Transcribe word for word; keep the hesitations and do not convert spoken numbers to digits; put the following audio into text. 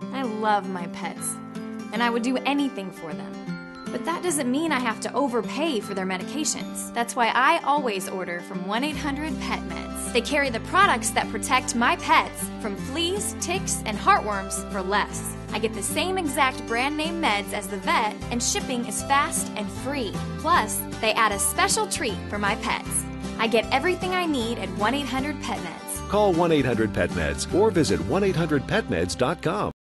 I love my pets, and I would do anything for them. But that doesn't mean I have to overpay for their medications. That's why I always order from one eight hundred pet meds. They carry the products that protect my pets from fleas, ticks, and heartworms for less. I get the same exact brand name meds as the vet, and shipping is fast and free. Plus, they add a special treat for my pets. I get everything I need at one eight hundred pet meds. Call one eight hundred pet meds or visit one eight hundred pet meds dot com.